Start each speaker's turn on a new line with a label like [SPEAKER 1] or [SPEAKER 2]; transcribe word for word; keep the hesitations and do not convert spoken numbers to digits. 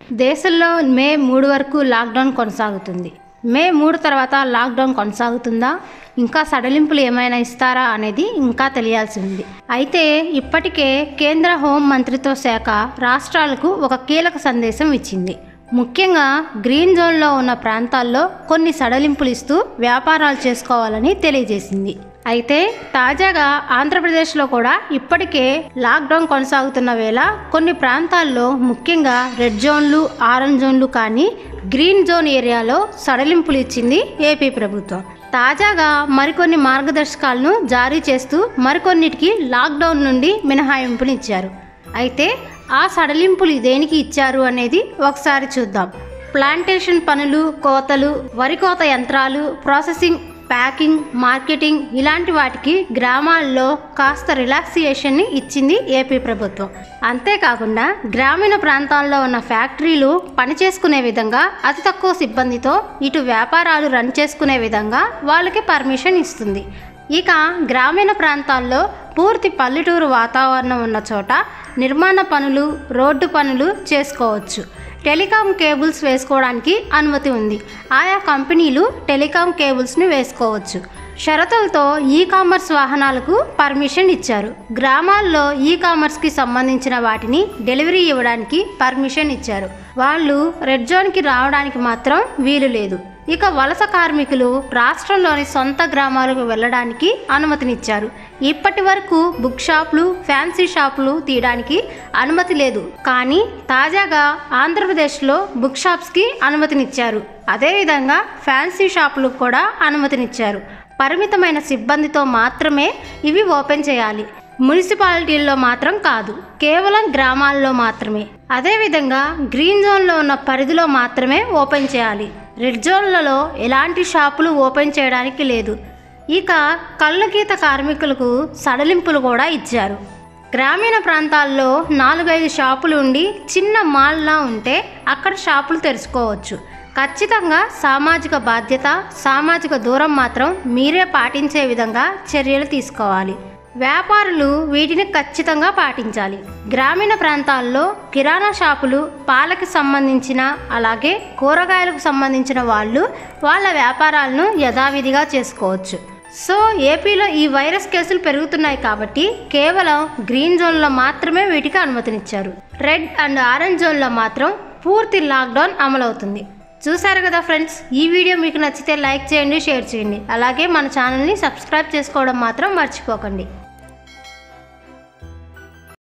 [SPEAKER 1] దేశంలో మే మూడు వరకు లాక్డౌన్ కొనసాగుతుంది. మే మూడు తర్వాత లాక్డౌన్ కొనసాగుతుందా, ఇంకా సడలింపులు ఏమైనా ఇస్తారా అనేది ఇంకా తెలియాల్సి ఉంది. అయితే ఇప్పటికే కేంద్ర హోం మంత్రిత్వ శాఖ రాష్ట్రాలకు ఒక కీలక సందేశం ఇచ్చింది. ముఖ్యంగా గ్రీన్ జోన్లో ఉన్న ప్రాంతాల్లో కొన్ని సడలింపులు ఇస్తూ వ్యాపారాలు చేసుకోవాలని తెలియజేసింది. అయితే తాజాగా ఆంధ్రప్రదేశ్లో కూడా ఇప్పటికే లాక్డౌన్ కొనసాగుతున్న వేళ కొన్ని ప్రాంతాల్లో ముఖ్యంగా రెడ్ జోన్లు, ఆరెంజ్ జోన్లు కానీ గ్రీన్ జోన్ ఏరియాలో సడలింపులు ఇచ్చింది ఏపీ ప్రభుత్వం. తాజాగా మరికొన్ని మార్గదర్శకాలను జారీ చేస్తూ మరికొన్నిటికి లాక్డౌన్ నుండి మినహాయింపునిచ్చారు. అయితే ఆ సడలింపులు దేనికి ఇచ్చారు అనేది ఒకసారి చూద్దాం. ప్లాంటేషన్ పనులు, కోతలు, వరి కోత యంత్రాలు, ప్రాసెసింగ్, ప్యాకింగ్, మార్కెటింగ్ ఇలాంటి వాటికి గ్రామాల్లో కాస్త రిలాక్సియేషన్ని ఇచ్చింది ఏపీ ప్రభుత్వం. అంతేకాకుండా గ్రామీణ ప్రాంతాల్లో ఉన్న ఫ్యాక్టరీలు పనిచేసుకునే విధంగా అతి తక్కువ సిబ్బందితో ఇటు వ్యాపారాలు రన్ చేసుకునే విధంగా వాళ్ళకి పర్మిషన్ ఇస్తుంది. ఇక గ్రామీణ ప్రాంతాల్లో పూర్తి పల్లెటూరు వాతావరణం ఉన్న చోట నిర్మాణ పనులు, రోడ్డు పనులు చేసుకోవచ్చు. టెలికాం కేబుల్స్ వేసుకోవడానికి అనుమతి ఉంది. ఆయా కంపెనీలు టెలికాం కేబుల్స్ని వేసుకోవచ్చు. షరతులతో ఈ కామర్స్ వాహనాలకు పర్మిషన్ ఇచ్చారు. గ్రామాల్లో ఈ కామర్స్కి సంబంధించిన వాటిని డెలివరీ ఇవ్వడానికి పర్మిషన్ ఇచ్చారు. వాళ్ళు రెడ్ జోన్కి రావడానికి మాత్రం వీలు లేదు. ఇక వలస కార్మికులు రాష్ట్రంలోని సొంత గ్రామాలకు వెళ్ళడానికి అనుమతినిచ్చారు. ఇప్పటి వరకు బుక్ షాపులు, ఫ్యాన్సీ షాపులు తీయడానికి అనుమతి లేదు. కానీ తాజాగా ఆంధ్రప్రదేశ్లో బుక్ షాప్స్కి అనుమతినిచ్చారు. అదేవిధంగా ఫ్యాన్సీ షాపులకు కూడా అనుమతినిచ్చారు. పరిమితమైన సిబ్బందితో మాత్రమే ఇవి ఓపెన్ చేయాలి. మున్సిపాలిటీల్లో మాత్రం కాదు, కేవలం గ్రామాల్లో మాత్రమే. అదేవిధంగా గ్రీన్ జోన్లో ఉన్న పరిధిలో మాత్రమే ఓపెన్ చేయాలి. రెడ్ జోన్లలో ఎలాంటి షాపులు ఓపెన్ చేయడానికి లేదు. ఇక కళ్ళు గీత కార్మికులకు సడలింపులు కూడా ఇచ్చారు. గ్రామీణ ప్రాంతాల్లో నాలుగైదు షాపులు ఉండి చిన్న మాల్లా ఉంటే అక్కడ షాపులు తెరుచుకోవచ్చు. ఖచ్చితంగా సామాజిక బాధ్యత, సామాజిక దూరం మాత్రం మీరే పాటించే విధంగా చర్యలు తీసుకోవాలి. వ్యాపారులు వీటిని ఖచ్చితంగా పాటించాలి. గ్రామీణ ప్రాంతాల్లో కిరాణా షాపులు, పాలకి సంబంధించిన అలాగే కూరగాయలకు సంబంధించిన వాళ్ళు వాళ్ళ వ్యాపారాలను యథావిధిగా చేసుకోవచ్చు. సో ఏపీలో ఈ వైరస్ కేసులు పెరుగుతున్నాయి కాబట్టి కేవలం గ్రీన్ జోన్లో మాత్రమే వీటికి అనుమతినిచ్చారు. రెడ్ అండ్ ఆరెంజ్ జోన్లో మాత్రం పూర్తి లాక్డౌన్ అమలవుతుంది. చూసారు కదా ఫ్రెండ్స్, ఈ వీడియో మీకు నచ్చితే లైక్ చేయండి, షేర్ చేయండి. అలాగే మన ఛానల్ని సబ్స్క్రైబ్ చేసుకోవడం మాత్రం మర్చిపోకండి.